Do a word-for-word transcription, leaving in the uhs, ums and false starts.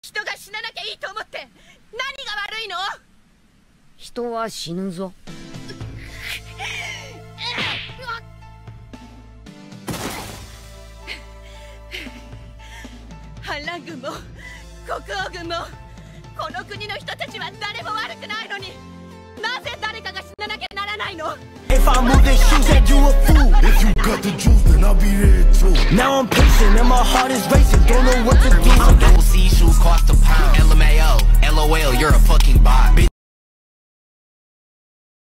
人が死ななきゃいいと思って何が悪いの？ 人は死ぬぞ。 反乱軍も国王軍もこの国の人たちは誰も悪くないのに、なぜ誰かが死ななきゃならないの？ If I move their shoes, that you a fool. If you got the juice, then I'll be there too. Now I'm patient and my heart is racing, don't know what to do. Double C shoes cost a pound. L M A O, LOL, you're a fucking bot.